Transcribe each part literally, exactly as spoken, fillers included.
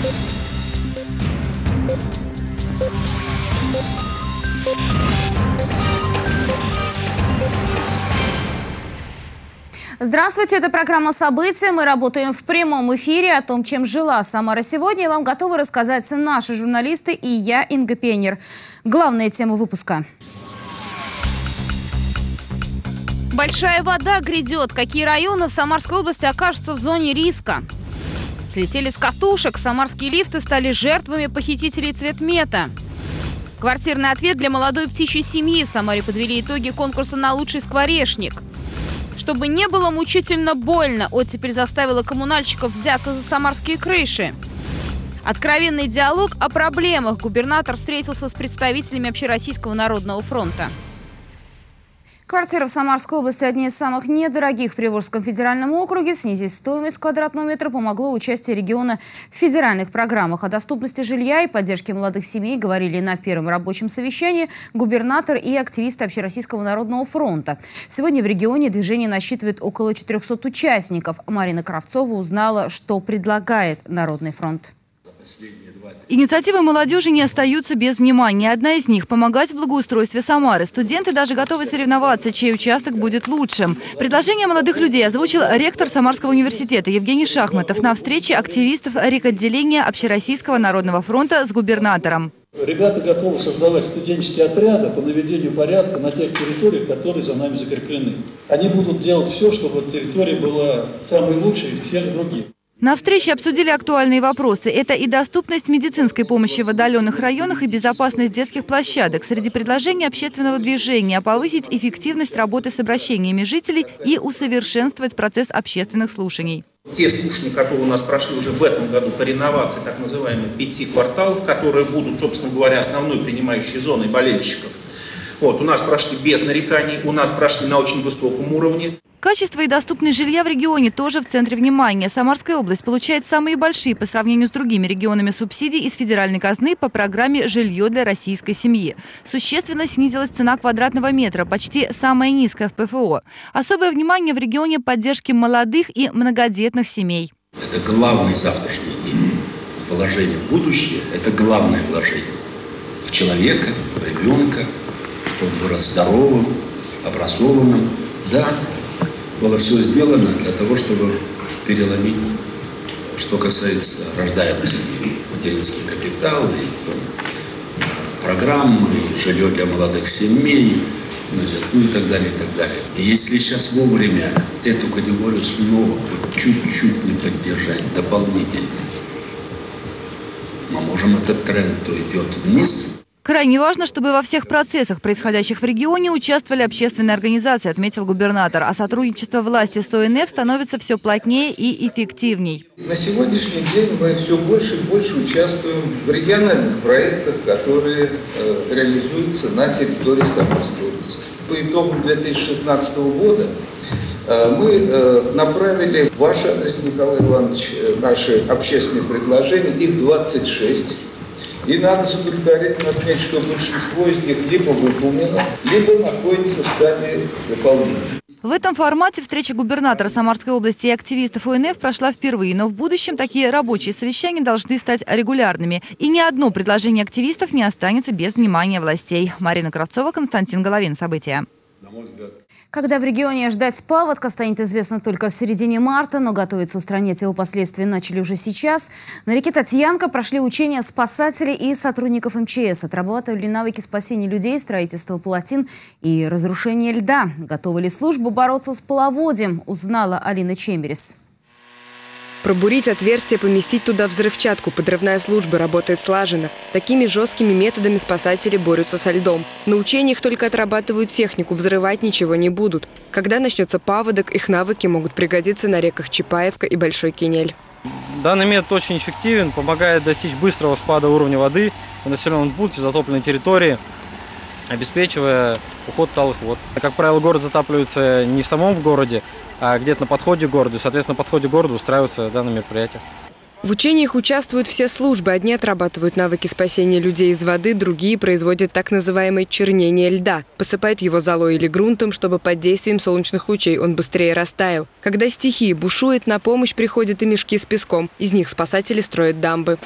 Здравствуйте, это программа «События». Мы работаем в прямом эфире. О том, чем жила Самара сегодня, вам готовы рассказать наши журналисты и я, Инга Пенер. Главная тема выпуска. Большая вода грядет. Какие районы в Самарской области окажутся в зоне риска? Слетели с катушек. Самарские лифты стали жертвами похитителей цветмета. Квартирный ответ для молодой птичьей семьи. В Самаре подвели итоги конкурса на лучший скворечник. Чтобы не было мучительно больно, оттепель заставила коммунальщиков взяться за самарские крыши. Откровенный диалог о проблемах. Губернатор встретился с представителями Общероссийского народного фронта. Квартиры в Самарской области одни из самых недорогих в Приволжском федеральном округе. Снизить стоимость квадратного метра помогло участие региона в федеральных программах. О доступности жилья и поддержке молодых семей говорили на первом рабочем совещании губернатор и активисты Общероссийского народного фронта. Сегодня в регионе движение насчитывает около четырёхсот участников. Марина Кравцова узнала, что предлагает Народный фронт. Инициативы молодежи не остаются без внимания. Одна из них – помогать в благоустройстве Самары. Студенты даже готовы соревноваться, чей участок будет лучшим. Предложение молодых людей озвучил ректор Самарского университета Евгений Шахматов на встрече активистов рекотделения Общероссийского народного фронта с губернатором. Ребята готовы создавать студенческие отряды по наведению порядка на тех территориях, которые за нами закреплены. Они будут делать все, чтобы территория была самой лучшей из всех других. На встрече обсудили актуальные вопросы. Это и доступность медицинской помощи в отдаленных районах, и безопасность детских площадок. Среди предложений общественного движения – повысить эффективность работы с обращениями жителей и усовершенствовать процесс общественных слушаний. Те слушания, которые у нас прошли уже в этом году по реновации так называемых пяти кварталов, которые будут, собственно говоря, основной принимающей зоной болельщиков, вот, у нас прошли без нареканий, у нас прошли на очень высоком уровне. Качество и доступность жилья в регионе тоже в центре внимания. Самарская область получает самые большие по сравнению с другими регионами субсидий из федеральной казны по программе «Жилье для российской семьи». Существенно снизилась цена квадратного метра, почти самая низкая в ПФО. Особое внимание в регионе поддержки молодых и многодетных семей. Это главный завтрашний день. Вложение в будущее – это главное вложение в человека, в ребенка, чтобы он вырос здоровым, образованным. Да, было все сделано для того, чтобы переломить, что касается рождаемости, материнский капитал, и программы, и жилье для молодых семей, значит, ну и так далее, и так далее. И если сейчас вовремя эту категорию снова хоть чуть-чуть не поддержать дополнительно, мы можем этот тренд, то идет вниз. Крайне важно, чтобы во всех процессах, происходящих в регионе, участвовали общественные организации, отметил губернатор. А сотрудничество власти с О Н Ф становится все плотнее и эффективней. На сегодняшний день мы все больше и больше участвуем в региональных проектах, которые э, реализуются на территории Самарской области. По итогам две тысячи шестнадцатого года э, мы э, направили в ваш адрес, Николай Иванович, э, наши общественные предложения, их двадцать шесть. И надо с удовлетворением отметить, что большинство из них либо выполнено, либо находится в стадии выполнения. В этом формате встреча губернатора Самарской области и активистов О Н Ф прошла впервые, но в будущем такие рабочие совещания должны стать регулярными. И ни одно предложение активистов не останется без внимания властей. Марина Кравцова, Константин Головин. События. Когда в регионе ждать паводка, станет известно только в середине марта, но готовиться устранять его последствия начали уже сейчас. На реке Татьянка прошли учения спасателей и сотрудников Эм Че Эс. Отрабатывали навыки спасения людей, строительства плотин и разрушения льда. Готовы ли службы бороться с половодьем, узнала Алина Чемберис. Пробурить отверстие, поместить туда взрывчатку. Подрывная служба работает слаженно. Такими жесткими методами спасатели борются со льдом. На учениях только отрабатывают технику, взрывать ничего не будут. Когда начнется паводок, их навыки могут пригодиться на реках Чапаевка и Большой Кинель. Данный метод очень эффективен, помогает достичь быстрого спада уровня воды в населенном пункте, в затопленной территории, обеспечивая уход талых вод. Как правило, город затапливается не в самом городе, а где-то на подходе к городу. Соответственно, на подходе к городу устраивается данное мероприятие. В учениях участвуют все службы. Одни отрабатывают навыки спасения людей из воды, другие производят так называемое чернение льда. Посыпают его золой или грунтом, чтобы под действием солнечных лучей он быстрее растаял. Когда стихия бушует, на помощь приходят и мешки с песком. Из них спасатели строят дамбы.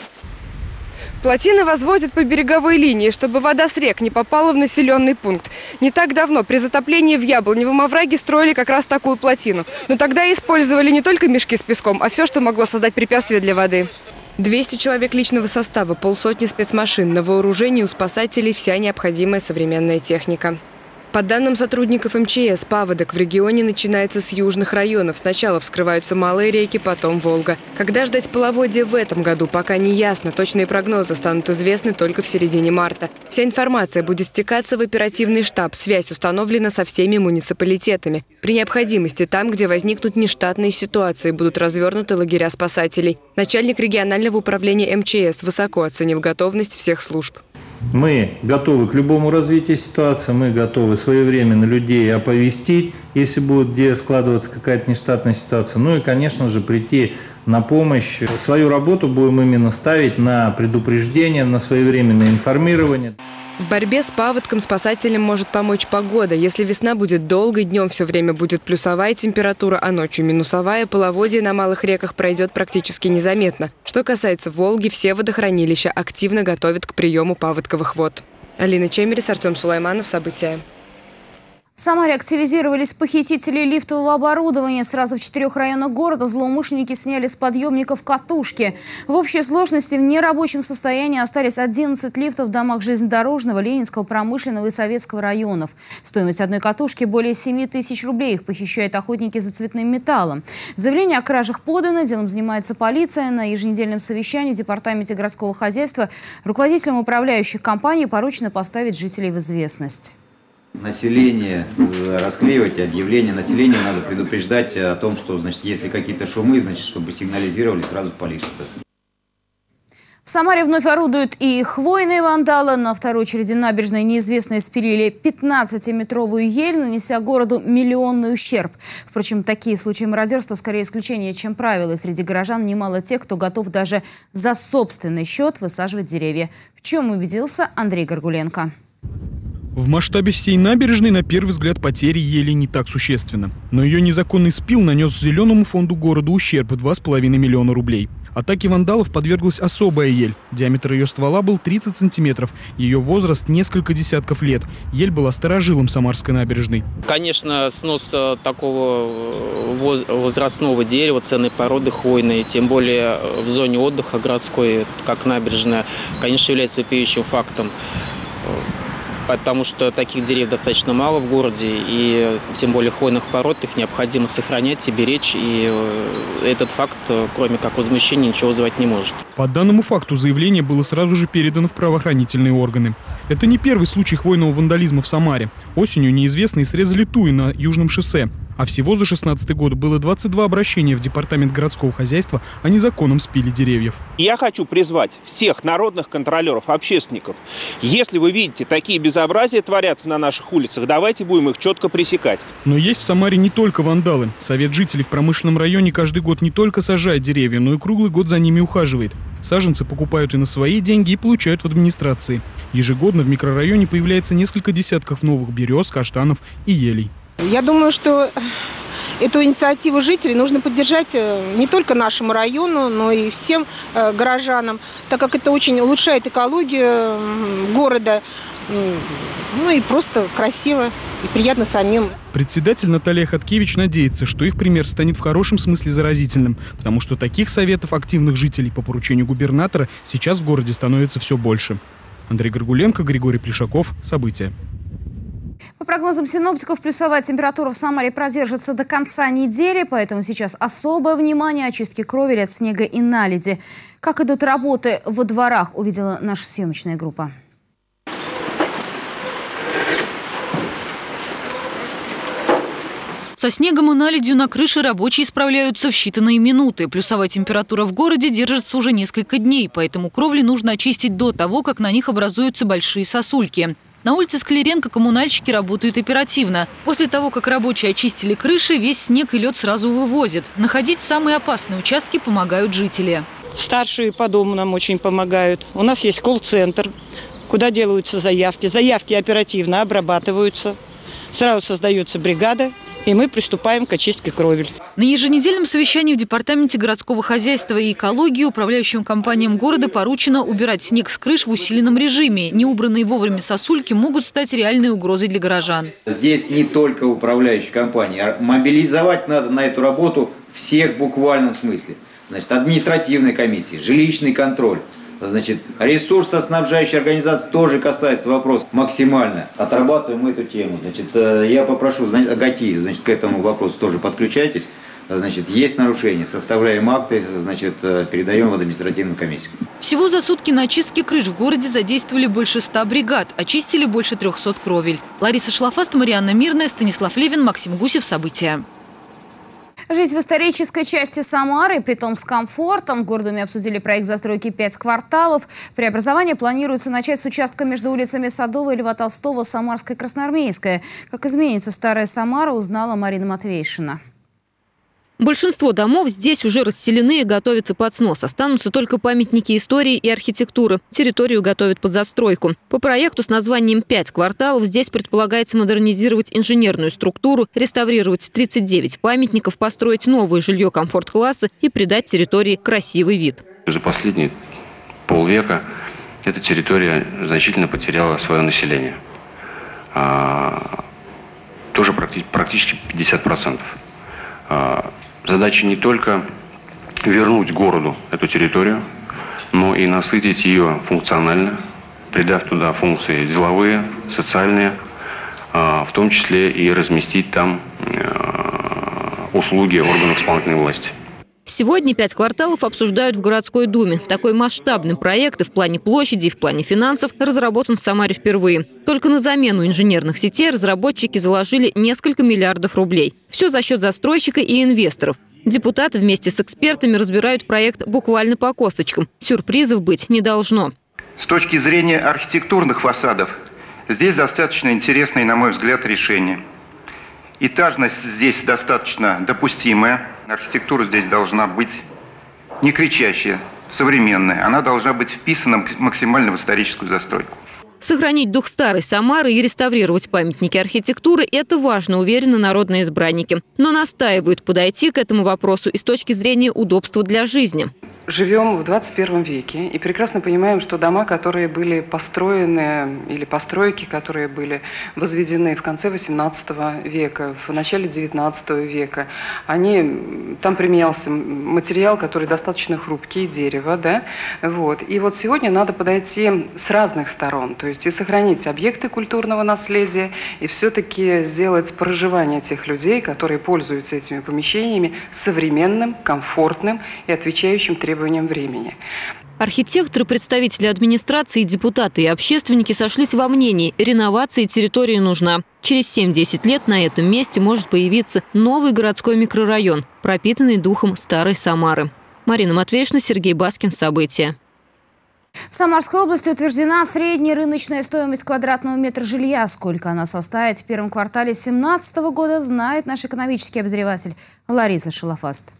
Плотины возводят по береговой линии, чтобы вода с рек не попала в населенный пункт. Не так давно при затоплении в Яблоневом овраге строили как раз такую плотину. Но тогда использовали не только мешки с песком, а все, что могло создать препятствие для воды. двести человек личного состава, полсотни спецмашин. На вооружении у спасателей вся необходимая современная техника. По данным сотрудников эм че эс, паводок в регионе начинается с южных районов. Сначала вскрываются малые реки, потом Волга. Когда ждать половодья в этом году, пока не ясно. Точные прогнозы станут известны только в середине марта. Вся информация будет стекаться в оперативный штаб. Связь установлена со всеми муниципалитетами. При необходимости там, где возникнут нештатные ситуации, будут развернуты лагеря спасателей. Начальник регионального управления эм че эс высоко оценил готовность всех служб. Мы готовы к любому развитию ситуации, мы готовы своевременно людей оповестить, если будет где складываться какая-то нештатная ситуация. Ну и, конечно же, прийти на помощь. Свою работу будем именно ставить на предупреждение, на своевременное информирование. В борьбе с паводком спасателям может помочь погода. Если весна будет долгой, днем все время будет плюсовая температура, а ночью минусовая, половодье на малых реках пройдет практически незаметно. Что касается Волги, все водохранилища активно готовят к приему паводковых вод. Алина Чемерис, Артем Сулайманов. События. В Самаре активизировались похитители лифтового оборудования. Сразу в четырех районах города злоумышленники сняли с подъемников катушки. В общей сложности в нерабочем состоянии остались одиннадцать лифтов в домах железнодорожного, Ленинского, Промышленного и Советского районов. Стоимость одной катушки более семи тысяч рублей. Их похищают охотники за цветным металлом. Заявление о кражах подано. Делом занимается полиция. На еженедельном совещании в департаменте городского хозяйства руководителям управляющих компаний поручено поставить жителей в известность. Население, расклеивать объявления, население надо предупреждать о том, что, значит, если какие-то шумы, значит, чтобы сигнализировали сразу полицию. В Самаре вновь орудуют и хвойные вандалы. На второй очереди набережной неизвестные спилили пятнадцатиметровую ель, нанеся городу миллионный ущерб. Впрочем, такие случаи мародерства скорее исключение, чем правило. И среди горожан немало тех, кто готов даже за собственный счет высаживать деревья. В чем убедился Андрей Горгуленко. В масштабе всей набережной на первый взгляд потери ели не так существенно. Но ее незаконный спил нанес зеленому фонду города ущерб в два с половиной миллиона рублей. Атаке вандалов подверглась особая ель. Диаметр ее ствола был тридцать сантиметров. Ее возраст несколько десятков лет. Ель была старожилом Самарской набережной. Конечно, снос такого возрастного дерева, ценной породы хвойной, тем более в зоне отдыха городской, как набережная, конечно, является вопиющим фактом. Потому что таких деревьев достаточно мало в городе, и тем более хвойных пород, их необходимо сохранять и беречь, и этот факт, кроме как возмущения, ничего вызывать не может. По данному факту заявление было сразу же передано в правоохранительные органы. Это не первый случай хвойного вандализма в Самаре. Осенью неизвестные срезали туи на Южном шоссе. А всего за шестнадцатый год было двадцать два обращения в департамент городского хозяйства о незаконном спиле деревьев. Я хочу призвать всех народных контролеров, общественников. Если вы видите, такие безобразия творятся на наших улицах, давайте будем их четко пресекать. Но есть в Самаре не только вандалы. Совет жителей в промышленном районе каждый год не только сажает деревья, но и круглый год за ними ухаживает. Саженцы покупают и на свои деньги, и получают в администрации. Ежегодно в микрорайоне появляется несколько десятков новых берез, каштанов и елей. Я думаю, что эту инициативу жителей нужно поддержать не только нашему району, но и всем горожанам, так как это очень улучшает экологию города, ну и просто красиво и приятно самим. Председатель Наталья Хаткевич надеется, что их пример станет в хорошем смысле заразительным, потому что таких советов активных жителей по поручению губернатора сейчас в городе становится все больше. Андрей Горгуленко, Григорий Плешаков. События. По прогнозам синоптиков, плюсовая температура в Самаре продержится до конца недели, поэтому сейчас особое внимание очистке кровель от снега и наледи. Как идут работы во дворах, увидела наша съемочная группа. Со снегом и наледью на крыше рабочие справляются в считанные минуты. Плюсовая температура в городе держится уже несколько дней, поэтому кровли нужно очистить до того, как на них образуются большие сосульки. На улице Скляренко коммунальщики работают оперативно. После того, как рабочие очистили крыши, весь снег и лед сразу вывозят. Находить самые опасные участки помогают жители. Старшие по дому нам очень помогают. У нас есть колл-центр, куда делаются заявки. Заявки оперативно обрабатываются. Сразу создается бригада, и мы приступаем к очистке кровель. На еженедельном совещании в Департаменте городского хозяйства и экологии управляющим компаниям города поручено убирать снег с крыш в усиленном режиме. Неубранные вовремя сосульки могут стать реальной угрозой для горожан. Здесь не только управляющие компании, а мобилизовать надо на эту работу всех в буквальном смысле. Значит, административной комиссии, жилищный контроль. Значит, ресурсоснабжающая организация тоже касается вопроса. Максимально отрабатываем эту тему. Значит, я попрошу ГАТИ, значит, к этому вопросу тоже подключайтесь. Значит, есть нарушения, составляем акты, значит, передаем в административную комиссию. Всего за сутки на очистке крыш в городе задействовали больше ста бригад, очистили больше трехсот кровель. Лариса Шлафаст, Марианна Мирная, Станислав Левин, Максим Гусев. События. Жить в исторической части Самары, притом с комфортом. В Гордуме обсудили проект застройки «Пять кварталов». Преобразование планируется начать с участка между улицами Садовой, Льва Толстого, Самарской и Красноармейская. Как изменится старая Самара, узнала Марина Матвейшина. Большинство домов здесь уже расселены и готовятся под снос. Останутся только памятники истории и архитектуры. Территорию готовят под застройку. По проекту с названием «Пять кварталов» здесь предполагается модернизировать инженерную структуру, реставрировать тридцать девять памятников, построить новое жилье комфорт-класса и придать территории красивый вид. За последние полвека эта территория значительно потеряла свое население. А, тоже практически пятьдесят процентов. А, Задача не только вернуть городу эту территорию, но и насытить ее функционально, придав туда функции деловые, социальные, в том числе и разместить там услуги органов исполнительной власти. Сегодня «Пять кварталов» обсуждают в городской думе. Такой масштабный проект и в плане площади, и в плане финансов разработан в Самаре впервые. Только на замену инженерных сетей разработчики заложили несколько миллиардов рублей. Все за счет застройщика и инвесторов. Депутаты вместе с экспертами разбирают проект буквально по косточкам. Сюрпризов быть не должно. С точки зрения архитектурных фасадов, здесь достаточно интересное, на мой взгляд, решение. Этажность здесь достаточно допустимая. Архитектура здесь должна быть не кричащая, современная. Она должна быть вписана максимально в историческую застройку. Сохранить дух старой Самары и реставрировать памятники архитектуры – это важно, уверены народные избранники. Но настаивают подойти к этому вопросу и с точки зрения удобства для жизни. Живем в двадцать первом веке и прекрасно понимаем, что дома, которые были построены, или постройки, которые были возведены в конце восемнадцатого века, в начале девятнадцатого века, они, там применялся материал, который достаточно хрупкий, дерево, да, вот. И вот сегодня надо подойти с разных сторон, то есть и сохранить объекты культурного наследия, и все-таки сделать проживание тех людей, которые пользуются этими помещениями, современным, комфортным и отвечающим требованиям времени. Архитекторы, представители администрации, депутаты и общественники сошлись во мнении – реновации территории нужна. Через семь-десять лет на этом месте может появиться новый городской микрорайон, пропитанный духом старой Самары. Марина Матвейшина, Сергей Баскин. События. В Самарской области утверждена средняя рыночная стоимость квадратного метра жилья. Сколько она составит в первом квартале две тысячи семнадцатого года, знает наш экономический обозреватель Лариса Шлафаст.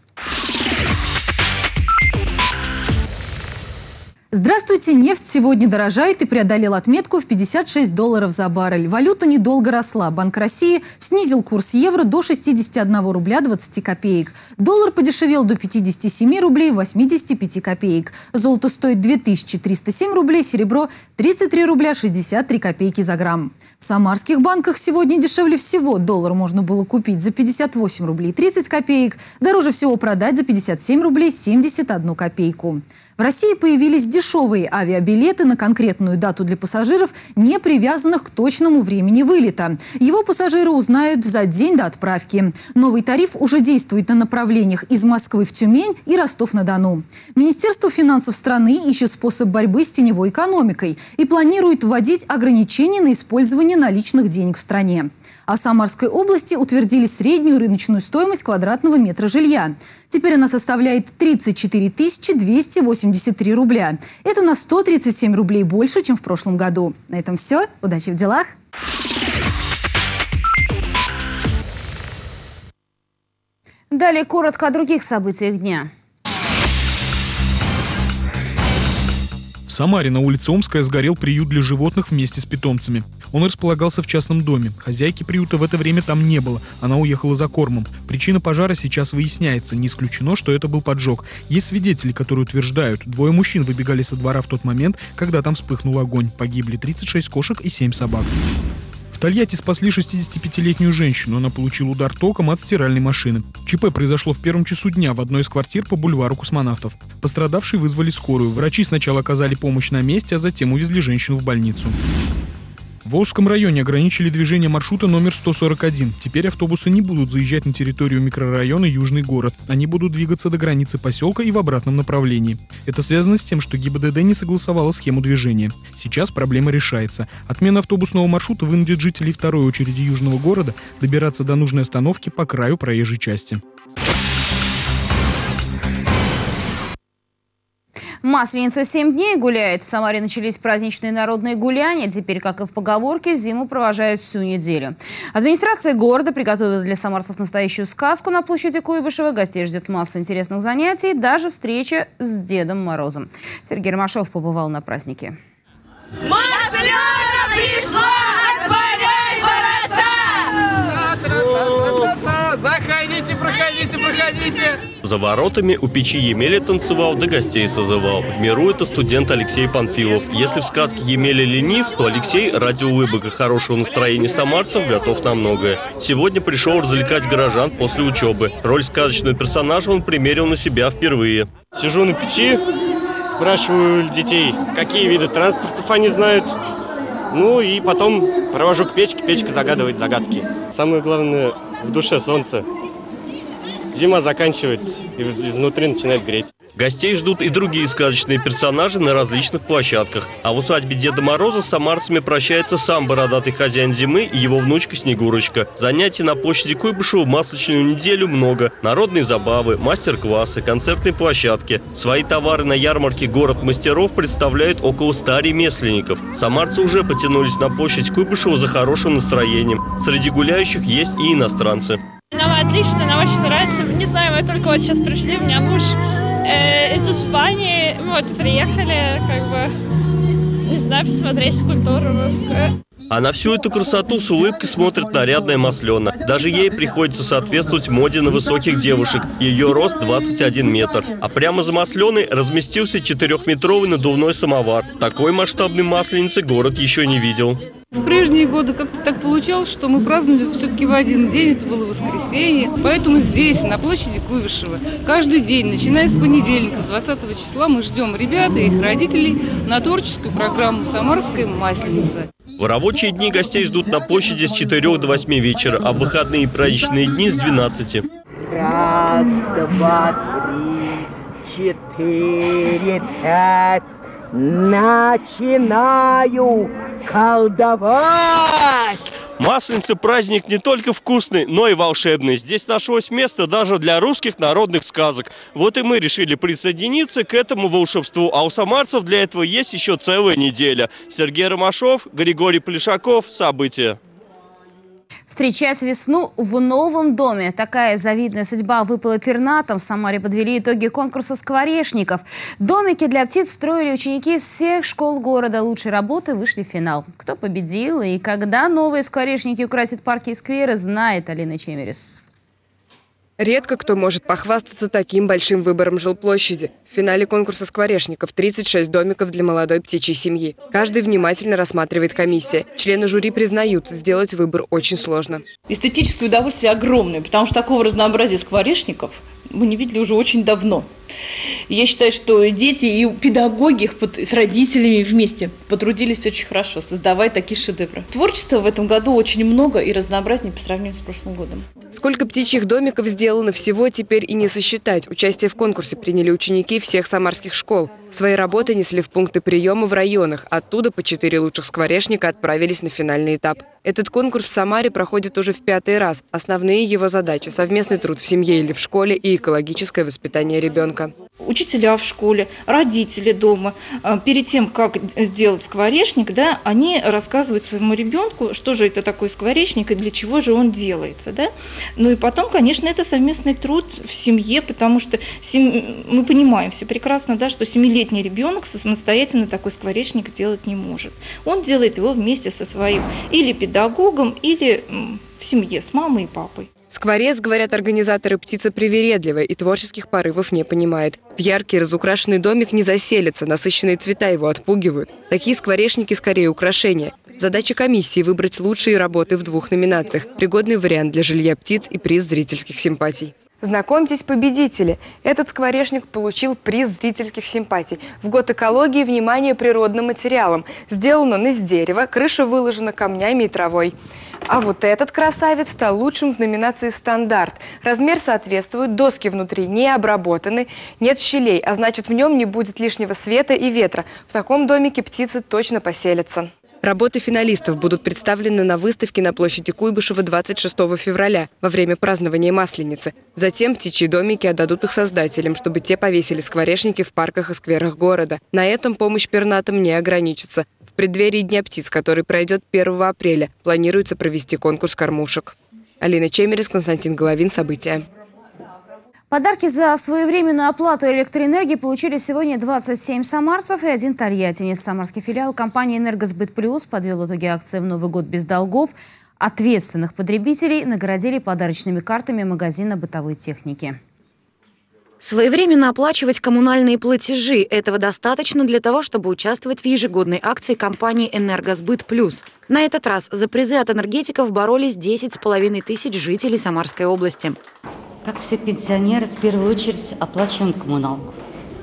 Здравствуйте! Нефть сегодня дорожает и преодолел отметку в пятьдесят шесть долларов за баррель. Валюта недолго росла. Банк России снизил курс евро до шестидесяти одного рубля двадцати копеек. Доллар подешевел до пятидесяти семи рублей восьмидесяти пяти копеек. Золото стоит две тысячи триста семь рублей, серебро – тридцать три рубля шестьдесят три копейки за грамм. В самарских банках сегодня дешевле всего. Доллар можно было купить за пятьдесят восемь рублей тридцать копеек. Дороже всего продать за пятьдесят семь рублей семьдесят одну копейку. В России появились дешевые авиабилеты на конкретную дату для пассажиров, не привязанных к точному времени вылета. Его пассажиры узнают за день до отправки. Новый тариф уже действует на направлениях из Москвы в Тюмень и Ростов-на-Дону. Министерство финансов страны ищет способ борьбы с теневой экономикой и планирует вводить ограничения на использование наличных денег в стране. А в Самарской области утвердили среднюю рыночную стоимость квадратного метра жилья. Теперь она составляет тридцать четыре тысячи двести восемьдесят три рубля. Это на сто тридцать семь рублей больше, чем в прошлом году. На этом все. Удачи в делах! Далее коротко о других событиях дня. Самаре на улице Омская сгорел приют для животных вместе с питомцами. Он располагался в частном доме. Хозяйки приюта в это время там не было. Она уехала за кормом. Причина пожара сейчас выясняется. Не исключено, что это был поджог. Есть свидетели, которые утверждают, двое мужчин выбегали со двора в тот момент, когда там вспыхнул огонь. Погибли тридцать шесть кошек и семь собак. В Тольятти спасли шестидесятипятилетнюю женщину. Она получила удар током от стиральной машины. ЧП произошло в первом часу дня в одной из квартир по бульвару Космонавтов. Пострадавшие вызвали скорую. Врачи сначала оказали помощь на месте, а затем увезли женщину в больницу. В Волжском районе ограничили движение маршрута номер сто сорок один. Теперь автобусы не будут заезжать на территорию микрорайона Южный город. Они будут двигаться до границы поселка и в обратном направлении. Это связано с тем, что ГИБДД не согласовала схему движения. Сейчас проблема решается. Отмена автобусного маршрута вынудит жителей второй очереди Южного города добираться до нужной остановки по краю проезжей части. Масленица семь дней гуляет. В Самаре начались праздничные народные гуляния. Теперь, как и в поговорке, зиму провожают всю неделю. Администрация города приготовила для самарцев настоящую сказку на площади Куйбышева. Гостей ждет масса интересных занятий, даже встреча с Дедом Морозом. Сергей Ромашов побывал на празднике. Маслёна пришла, отворяй ворота! Заходите, проходите, проходите! За воротами у печи Емеля танцевал, да гостей созывал. В миру это студент Алексей Панфилов. Если в сказке Емеля ленив, то Алексей ради улыбок и хорошего настроения самарцев готов на многое. Сегодня пришел развлекать горожан после учебы. Роль сказочного персонажа он примерил на себя впервые. Сижу на печи, спрашиваю детей, какие виды транспортов они знают. Ну и потом провожу к печке, печка загадывает загадки. Самое главное, в душе солнце. Зима заканчивается, и изнутри начинает греть. Гостей ждут и другие сказочные персонажи на различных площадках. А в усадьбе Деда Мороза с самарцами прощается сам бородатый хозяин зимы и его внучка Снегурочка. Занятий на площади Куйбышева в масленичную неделю много. Народные забавы, мастер-классы, концертные площадки. Свои товары на ярмарке «Город мастеров» представляют около ста ремесленников. Самарцы уже потянулись на площадь Куйбышева за хорошим настроением. Среди гуляющих есть и иностранцы. Нам отлично, нам очень нравится. Не знаю, мы только вот сейчас пришли, у меня муж э, из Испании. Мы вот приехали, как бы, не знаю, посмотреть культуру русскую. А на всю эту красоту с улыбкой смотрит нарядная Маслена. Даже ей приходится соответствовать моде на высоких девушек. Ее рост двадцать один метр. А прямо за Масленой разместился четырехметровый надувной самовар. Такой масштабной масленицы город еще не видел. В прежние годы как-то так получалось, что мы праздновали все-таки в один день, это было воскресенье. Поэтому здесь, на площади Куйбышева, каждый день, начиная с понедельника, с двадцатого числа, мы ждем ребят и их родителей на творческую программу «Самарская масленица». В рабочие дни гостей ждут на площади с четырёх до восьми вечера, а в выходные и праздничные дни с двенадцати. Раз, два, три, четыре, пять. Начинаю колдовать! Масленица – праздник не только вкусный, но и волшебный. Здесь нашлось место даже для русских народных сказок. Вот и мы решили присоединиться к этому волшебству. А у самарцев для этого есть еще целая неделя. Сергей Ромашов, Григорий Плешаков. События. Встречать весну в новом доме. Такая завидная судьба выпала пернатам. В Самаре подвели итоги конкурса скворечников. Домики для птиц строили ученики всех школ города. Лучшие работы вышли в финал. Кто победил и когда новые скворечники украсят парки и скверы, знает Алина Чемерис. Редко кто может похвастаться таким большим выбором жилплощади. В финале конкурса скворечников тридцать шесть домиков для молодой птичьей семьи. Каждый внимательно рассматривает комиссия. Члены жюри признают, сделать выбор очень сложно. Эстетическое удовольствие огромное, потому что такого разнообразия скворечников мы не видели уже очень давно. И я считаю, что дети и педагоги их с родителями вместе потрудились очень хорошо, создавая такие шедевры. Творчества в этом году очень много и разнообразнее по сравнению с прошлым годом. Сколько птичьих домиков сделано всего, теперь и не сосчитать. Участие в конкурсе приняли ученики всех самарских школ. Свои работы несли в пункты приема в районах. Оттуда по четыре лучших скворечника отправились на финальный этап. Этот конкурс в Самаре проходит уже в пятый раз. Основные его задачи – совместный труд в семье или в школе и экологическое воспитание ребенка. Учителя в школе, родители дома, перед тем, как сделать скворечник, да, они рассказывают своему ребенку, что же это такое скворечник и для чего же он делается. Да? Ну и потом, конечно, это совместный труд в семье, потому что сем... мы понимаем все прекрасно, да, что семилетний ребенок самостоятельно такой скворечник сделать не может. Он делает его вместе со своим или педагогом, или в семье с мамой и папой. Скворец, говорят организаторы, птица привередливая и творческих порывов не понимает. В яркий разукрашенный домик не заселится, насыщенные цвета его отпугивают. Такие скворечники скорее украшения. Задача комиссии – выбрать лучшие работы в двух номинациях. Пригодный вариант для жилья птиц и приз зрительских симпатий. Знакомьтесь, победители! Этот скворечник получил приз зрительских симпатий. В год экологии внимание природным материалам. Сделан он из дерева, крыша выложена камнями и травой. А вот этот красавец стал лучшим в номинации «Стандарт». Размер соответствует, доски внутри не обработаны, нет щелей, а значит, в нем не будет лишнего света и ветра. В таком домике птицы точно поселятся. Работы финалистов будут представлены на выставке на площади Куйбышева двадцать шестого февраля во время празднования Масленицы. Затем птичьи домики отдадут их создателям, чтобы те повесили скворечники в парках и скверах города. На этом помощь пернатым не ограничится. В преддверии Дня птиц, который пройдет первого апреля, планируется провести конкурс кормушек. Алина Чемерис, Константин Головин. События. Подарки за своевременную оплату электроэнергии получили сегодня двадцать семь самарцев и один тольяттинец. Самарский филиал компании «Энергосбыт Плюс» подвел итоги акции в Новый год без долгов. Ответственных потребителей наградили подарочными картами магазина бытовой техники. Своевременно оплачивать коммунальные платежи. Этого достаточно для того, чтобы участвовать в ежегодной акции компании «Энергосбыт Плюс». На этот раз за призы от энергетиков боролись десять с половиной тысяч жителей Самарской области. Как все пенсионеры, в первую очередь оплачиваем коммуналку.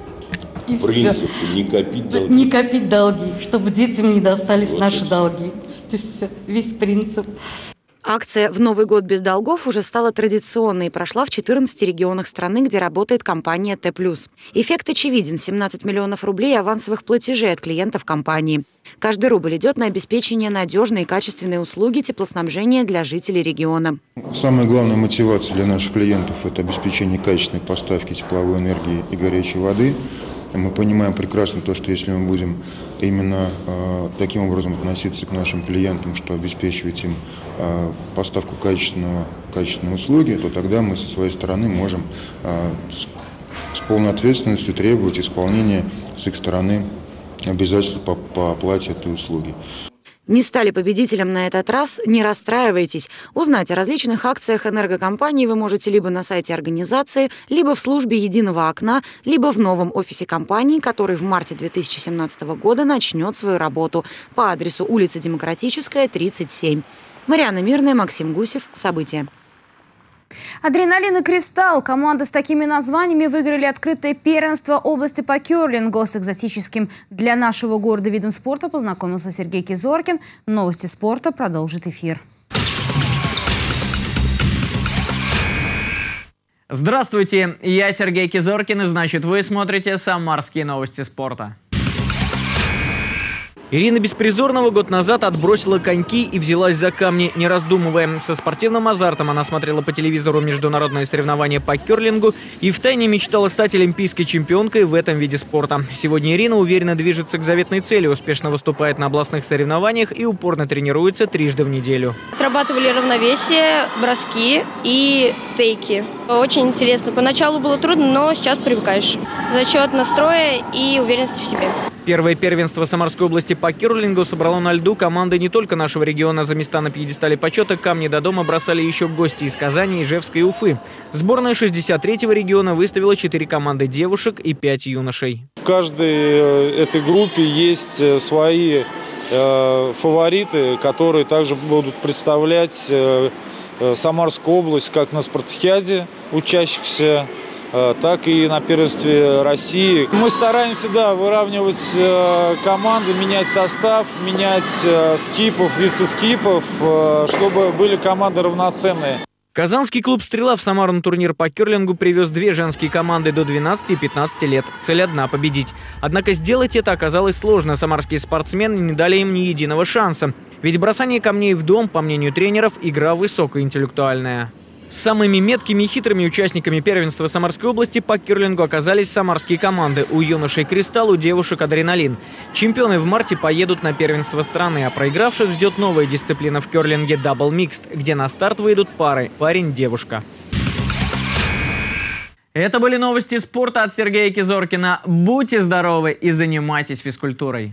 И принцип все. Не копить долги. Не копить долги, чтобы детям не достались вот наши долги. Все, весь принцип. Акция «В Новый год без долгов» уже стала традиционной и прошла в четырнадцати регионах страны, где работает компания Т+. Эффект очевиден – семнадцать миллионов рублей авансовых платежей от клиентов компании. Каждый рубль идет на обеспечение надежной и качественной услуги теплоснабжения для жителей региона. Самая главная мотивация для наших клиентов – это обеспечение качественной поставки тепловой энергии и горячей воды. Мы понимаем прекрасно то, что если мы будем именно э, таким образом относиться к нашим клиентам, что обеспечивать им э, поставку качественного, качественной услуги, то тогда мы со своей стороны можем э, с, с полной ответственностью требовать исполнения с их стороны обязательств по, по оплате этой услуги. Не стали победителем на этот раз? Не расстраивайтесь. Узнать о различных акциях энергокомпании вы можете либо на сайте организации, либо в службе «Единого окна», либо в новом офисе компании, который в марте две тысячи семнадцатого года начнет свою работу по адресу улица Демократическая, тридцать семь. Марьяна Мирная, Максим Гусев. События. «Адреналин» и «Кристалл» – команды с такими названиями выиграли открытое первенство области по керлингу. С экзотическим для нашего города видом спорта познакомился Сергей Кизоркин. Новости спорта продолжит эфир. Здравствуйте, я Сергей Кизоркин, и значит, вы смотрите «Самарские новости спорта». Ирина Беспризорного год назад отбросила коньки и взялась за камни, не раздумывая. Со спортивным азартом она смотрела по телевизору международные соревнования по керлингу и втайне мечтала стать олимпийской чемпионкой в этом виде спорта. Сегодня Ирина уверенно движется к заветной цели, успешно выступает на областных соревнованиях и упорно тренируется трижды в неделю. Отрабатывали равновесие, броски и тейки. Очень интересно. Поначалу было трудно, но сейчас привыкаешь. За счет настроя и уверенности в себе. Первое первенство Самарской области по керлингу собрало на льду команды не только нашего региона. За места на пьедестале почета камни до дома бросали еще гости из Казани, Ижевска и Уфы. Сборная шестьдесят третьего региона выставила четыре команды девушек и пять юношей. В каждой этой группе есть свои э, фавориты, которые также будут представлять э, Самарскую область как на спартакиаде учащихся, так и на первенстве России. Мы стараемся, да, выравнивать э, команды, менять состав, менять э, скипов, вице-скипов, э, чтобы были команды равноценные. Казанский клуб «Стрела» в Самару на турнир по керлингу привез две женские команды до двенадцати и пятнадцати лет. Цель одна – победить. Однако сделать это оказалось сложно. Самарские спортсмены не дали им ни единого шанса. Ведь бросание камней в дом, по мнению тренеров, игра высокоинтеллектуальная. Самыми меткими и хитрыми участниками первенства Самарской области по керлингу оказались самарские команды. У юношей «Кристалл», у девушек «Адреналин». Чемпионы в марте поедут на первенство страны, а проигравших ждет новая дисциплина в керлинге «Дабл Микст», где на старт выйдут пары «Парень-девушка». Это были новости спорта от Сергея Кизоркина. Будьте здоровы и занимайтесь физкультурой.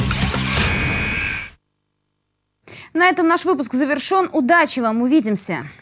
На этом наш выпуск завершен. Удачи вам! Увидимся!